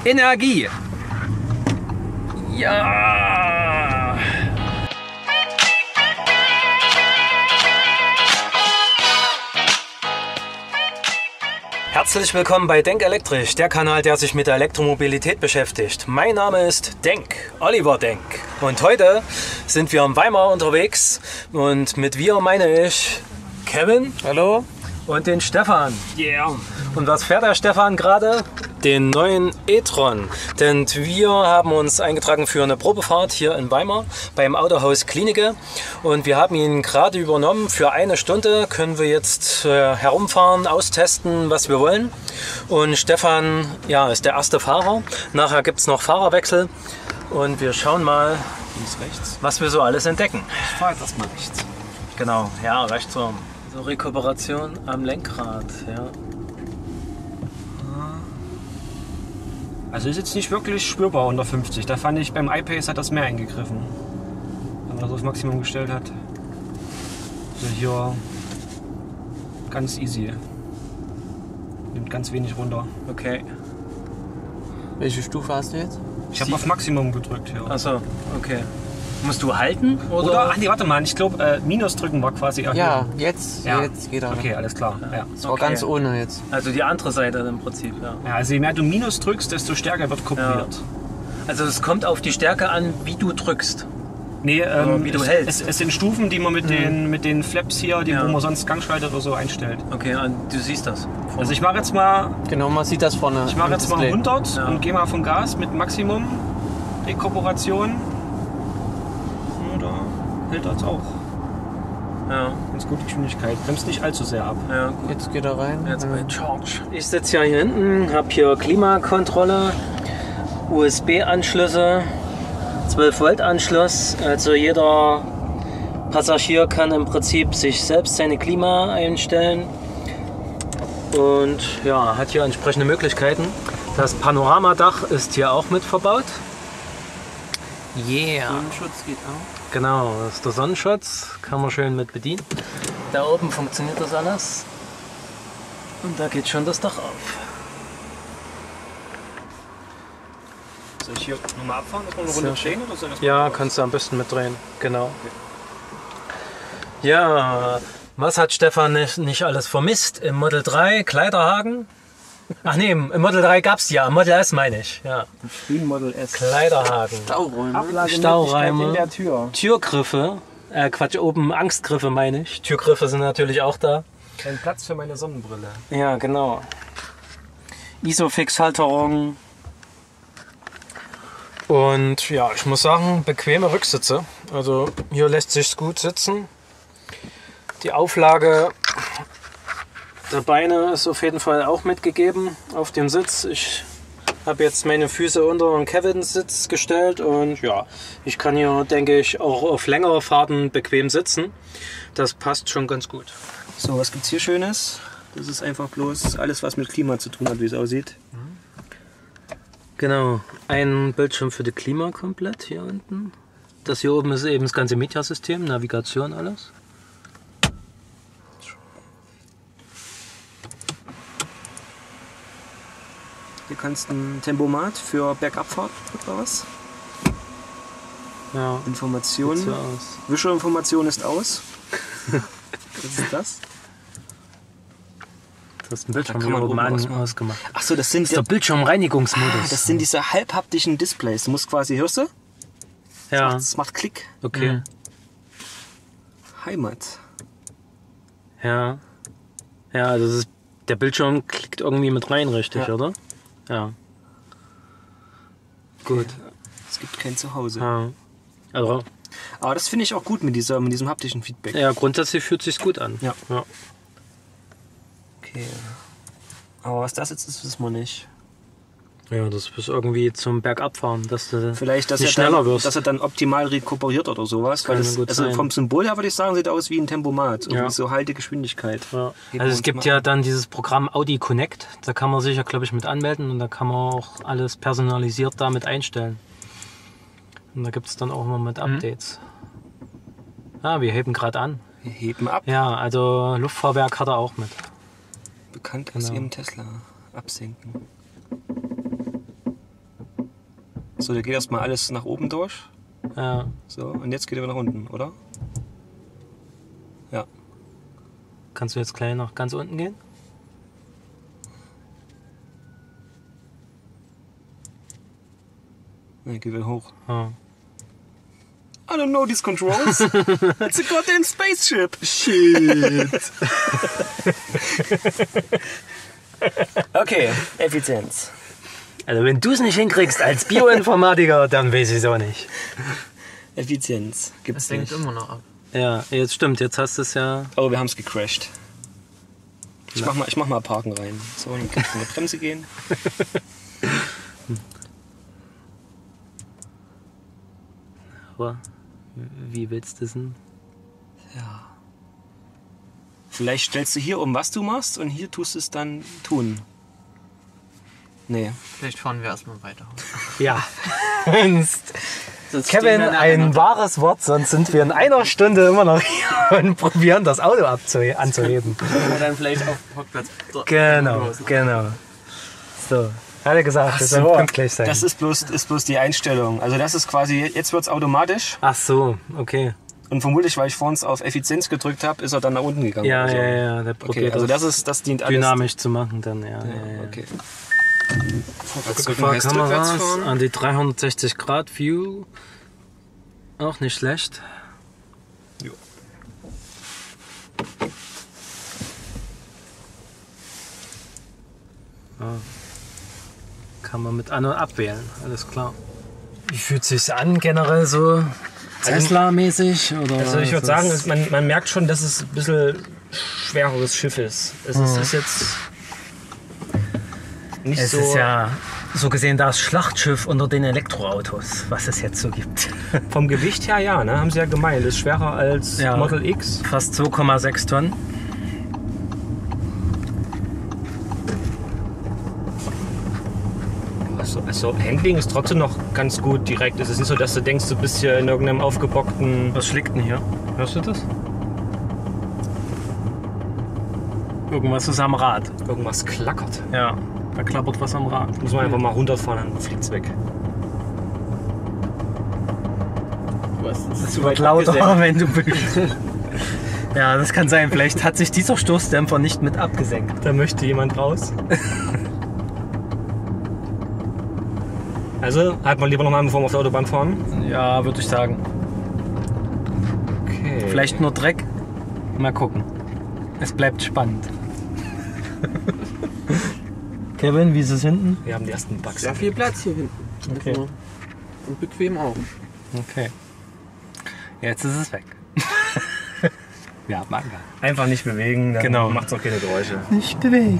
Energie. Ja. Herzlich willkommen bei Denk Elektrisch, der Kanal, der sich mit der Elektromobilität beschäftigt. Mein Name ist Denk, Oliver Denk. Und heute sind wir in Weimar unterwegs. Und mit wir meine ich Kevin. Hallo. Und den Stefan. Yeah. Und was fährt der Stefan gerade? Den neuen e-tron. Denn wir haben uns eingetragen für eine Probefahrt hier in Weimar beim Autohaus Klinike. Und wir haben ihn gerade übernommen. Für eine Stunde können wir jetzt herumfahren, austesten, was wir wollen. Und Stefan, ja, ist der erste Fahrer. Nachher gibt es noch Fahrerwechsel. Und wir schauen mal, Rechts. was wir so alles entdecken. Ich fahre jetzt erstmal rechts. Genau, ja, rechts so. So Rekuperation am Lenkrad, ja. Also ist jetzt nicht wirklich spürbar unter 50. Da fand ich, beim iPace hat das mehr eingegriffen. Wenn man das aufs Maximum gestellt hat. Also hier ganz easy. Nimmt ganz wenig runter. Okay. Welche Stufe hast du jetzt? Ich habe auf Maximum gedrückt, ja. Achso, okay. Musst du halten? Oder? Ach nee, warte mal, ich glaube Minus drücken war quasi erhöhen. Ja, jetzt geht er. Okay, alles klar. Ja. Das war ganz ohne jetzt. Also die andere Seite im Prinzip, ja. Ja, also je mehr du Minus drückst, desto stärker wird kopiert. Also es kommt auf die Stärke an, wie du drückst. Nee, wie du hältst. Es sind Stufen, die man mit den Flaps hier, wo man sonst Gangschalter oder so einstellt. Okay, und du siehst das. Also ich mache jetzt mal, Genau, man sieht das vorne. ich mache jetzt mal Display. 100 und gehe mal vom Gas mit Maximum Rekuperation. Oder hält das auch. Ja, Ganz gute Geschwindigkeit. Bremst nicht allzu sehr ab. ja, gut. Jetzt geht er rein. Jetzt bei Charge. Ich sitze ja hier hinten, habe hier Klimakontrolle, USB-Anschlüsse, 12 Volt Anschluss. Also jeder Passagier kann im Prinzip sich selbst seine Klima einstellen und ja, hat hier entsprechende Möglichkeiten. Das Panoramadach ist hier auch mit verbaut. Yeah. Sonnenschutz geht auch. Genau, das ist der Sonnenschutz, kann man schön mit bedienen. Da oben funktioniert das alles und da geht schon das Dach auf. Soll ich hier nochmal abfahren, dass wir eine Runde drehen oder soll das Ja, kannst du am besten mitdrehen, genau. Ja, was hat Stefan nicht alles vermisst? Im Model 3 Kleiderhaken? Ach nee, im Model 3 gab es ja, im Model S meine ich. Ja. Green Model S. Kleiderhaken, Stauräume. Stauräume, in der Tür. Türgriffe, Quatsch, oben Angstgriffe meine ich. Türgriffe sind natürlich auch da. Ein Platz für meine Sonnenbrille. Ja, genau. Isofix-Halterung. Und ja, ich muss sagen, bequeme Rücksitze. Also hier lässt sich gut sitzen. Die Auflage der Beine ist auf jeden Fall auch mitgegeben auf dem Sitz. Ich habe jetzt meine Füße unter den Kevins Sitz gestellt und ja, ich kann hier, denke ich, auch auf längere Fahrten bequem sitzen. Das passt schon ganz gut. So, was gibt's hier Schönes? Das ist einfach bloß alles, was mit Klima zu tun hat, wie es aussieht. Genau, ein Bildschirm für die Klima komplett hier unten. Das hier oben ist eben das ganze Mediasystem, Navigation, alles. Hier kannst du ein Tempomat für Bergabfahrt oder was? Ja, Informationen. sieht so aus. Wischer-Information ist aus. Was ist das? Du hast den Bildschirm kann hier man oben oben ausmachen. ausgemacht. Ach so, das sind Das ist der Bildschirmreinigungsmodus. das sind diese halbhaptischen Displays. Du musst quasi, hörst du? ja, Das macht Klick. okay. Heimat. Ja. Ja, das ist, der Bildschirm klickt irgendwie mit rein, richtig, Ja. oder? Ja. Gut. Es gibt kein Zuhause. Ja. Also, Aber das finde ich auch gut mit diesem haptischen Feedback. ja, grundsätzlich fühlt es sich gut an. Ja. Ja. Okay. Aber was das jetzt ist, wissen wir nicht. Ja, das ist irgendwie zum Bergabfahren, dass du Vielleicht, dass nicht er schneller dann, wirst. dass er dann optimal rekuperiert oder sowas. Weil Kann das, gut also sein. vom Symbol her würde ich sagen, sieht aus wie ein Tempomat. Irgendwie Ja. so halte Geschwindigkeit. Ja. Heben wir Also es uns gibt mal ja an. dann dieses Programm Audi Connect, da kann man sich ja, glaube ich, mit anmelden und da kann man auch alles personalisiert damit einstellen. Und da gibt es dann auch immer mit Updates. Ah, wir heben gerade an. Wir heben ab. Ja, also Luftfahrwerk hat er auch mit. Bekannt aus Genau. ihrem Tesla. Absenken. So, da geht erstmal alles nach oben durch. Ja. So, und jetzt geht er wieder nach unten, oder? Ja. Kannst du jetzt gleich nach ganz unten gehen? Ne, geht wieder hoch. Ja. I don't know these controls. It's a goddamn spaceship. Shit. Okay, Effizienz. Also wenn du es nicht hinkriegst als Bioinformatiker, dann weiß ich es auch nicht. Effizienz. Gibt's Das lenkt nicht. immer noch ab. Ja, jetzt stimmt, jetzt hast du es ja. Oh, wir haben es gecrashed. Ich mach mal Parken rein. So, dann kannst du in die Bremse gehen. Aber wie willst du es denn? Ja. Vielleicht stellst du hier um, was du machst, und hier tust du es dann tun. Nee. Vielleicht fahren wir erstmal weiter. Ja. Sonst Kevin, stehen wir nachher ein noch wahres Wort, sonst sind wir in einer Stunde immer noch hier und probieren das Auto anzuheben. da. Und dann vielleicht auf dem Parkplatz. So, Genau, genau. So, hat er gesagt, wir sollen pünktlich sein. Das ist bloß die Einstellung. Also das ist quasi, jetzt wird es automatisch. Ach so, okay. Und vermutlich, weil ich vorhin auf Effizienz gedrückt habe, ist er dann nach unten gegangen. Ja, Also, ja, der Okay, probiert also das dient alles. dynamisch zu machen dann, ja. Okay. Fahrkameras an die 360 Grad View. Auch nicht schlecht. Jo. Ja. Kann man mit an- und abwählen, alles klar. Wie fühlt es sich an generell so Tesla-mäßig? Also ich würde sagen, man merkt schon, dass es ein bisschen schwereres Schiff ist. Es ist jetzt nicht Es so... ist ja so gesehen das Schlachtschiff unter den Elektroautos, was es jetzt so gibt. Vom Gewicht her, ja, ne, haben sie ja gemeint. Ist schwerer als Ja. Model X. Fast 2,6 Tonnen. Also Handling ist trotzdem noch ganz gut direkt. Es ist nicht so, dass du denkst, du bist hier in irgendeinem aufgebockten... Was schlägt denn hier? Hörst du das? Irgendwas ist am Rad. Irgendwas klackert. Ja, da klappert was am Rad. Muss man einfach mal runterfahren, dann fliegt's weg. Es wird lauter, wenn du bist. Ja, das kann sein. Vielleicht hat sich dieser Stoßdämpfer nicht mit abgesenkt. Da möchte jemand raus. Also, halt mal lieber noch mal bevor wir auf der Autobahn fahren. Ja, würde ich sagen. Okay. Vielleicht nur Dreck. Mal gucken. Es bleibt spannend. Kevin, wie ist es hinten? Wir haben die ersten Bugs. Sehr viel Platz hier hinten. Okay. Also, und bequem auch. Okay. Jetzt ist es weg. Ja, Manga. Einfach nicht bewegen, dann Genau. macht's auch keine Geräusche. Nicht bewegen.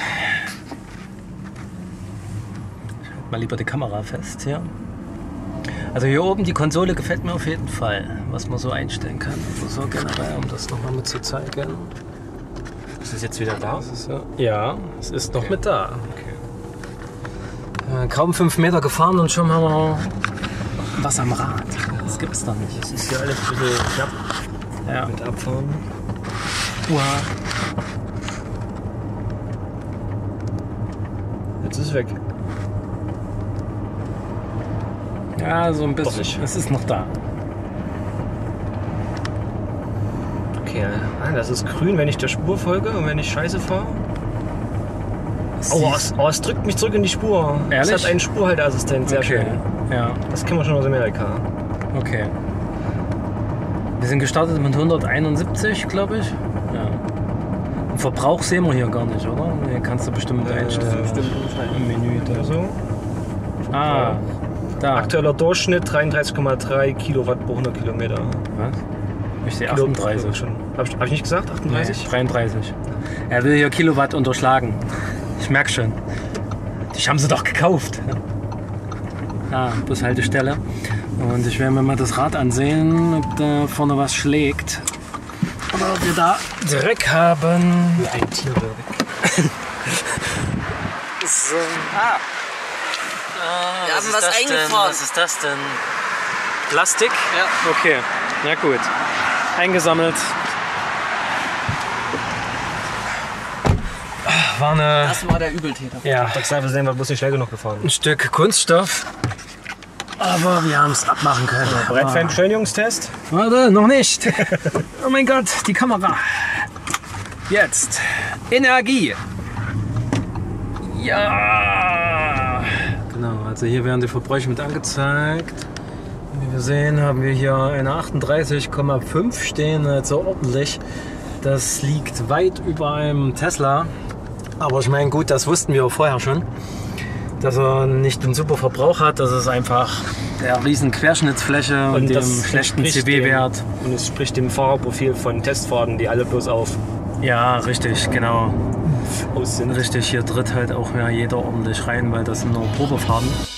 Ich halte mal lieber die Kamera fest hier. Also hier oben die Konsole gefällt mir auf jeden Fall, was man so einstellen kann. Also so generell, um das nochmal mit zu zeigen. Ist es jetzt wieder da? Ja, es ist noch Okay. mit da. Okay. Kaum 5 Meter gefahren und schon haben wir was am Rad. Das gibt's doch nicht. Das ist hier alles ein bisschen knapp Ja. mit Abfahren. Wow. Jetzt ist es weg. Ja, so ein Doch bisschen. nicht. Es ist noch da. Okay, das ist grün, wenn ich der Spur folge und wenn ich Scheiße fahre. Es drückt mich zurück in die Spur. Ehrlich? Es hat einen Spurhalteassistent, sehr schön. Ja, Das kennen wir schon aus Amerika. okay. Wir sind gestartet mit 171, glaube ich. Ja. Und Verbrauch sehen wir hier gar nicht, oder? Hier kannst du bestimmt einstellen. bestimmt Im Menü da. Also, Ah, da. aktueller Durchschnitt 33,3 Kilowatt pro 100 Kilometer. Was? Ich sehe Kilo- 38. Schon. Hab ich nicht gesagt? 38? 33. Er will hier Kilowatt unterschlagen. Ich merke schon. Die haben sie doch gekauft. Ah, Bushaltestelle. Und ich werde mir mal das Rad ansehen, ob da vorne was schlägt. Oder ob wir da Dreck haben. Ein Tier wäre weg. So. Wir haben was eingefahren. Was ist das denn? Plastik? Ja. Okay, ja gut. Eingesammelt. War eine, Das war der Übeltäter. ja, Ich sag, wir sind bloß nicht schnell genug gefahren. ein Stück Kunststoff. Aber wir haben es abmachen können. Bereit für einen Beschleunigungstest? Warte, noch nicht. Oh mein Gott, die Kamera. Jetzt. Energie. Ja. Genau, also hier werden die Verbräuche mit angezeigt. Wie wir sehen, haben wir hier eine 38,5 stehen, also ordentlich. Das liegt weit über einem Tesla. Aber ich meine, gut, das wussten wir vorher schon. Dass er nicht den super Verbrauch hat, das ist einfach der riesen Querschnittsfläche und dem schlechten CW-Wert. Und es spricht dem Fahrerprofil von Testfahrten, die alle bloß auf Ja, richtig, genau. aus sind. Richtig, hier tritt halt auch mehr jeder ordentlich rein, weil das sind nur Probefahrten.